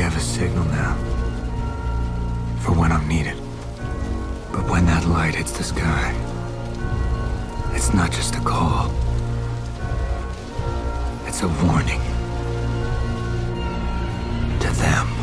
have a signal now. For when I'm needed. But when that light hits the sky, it's not just a call. It's a warning. To them.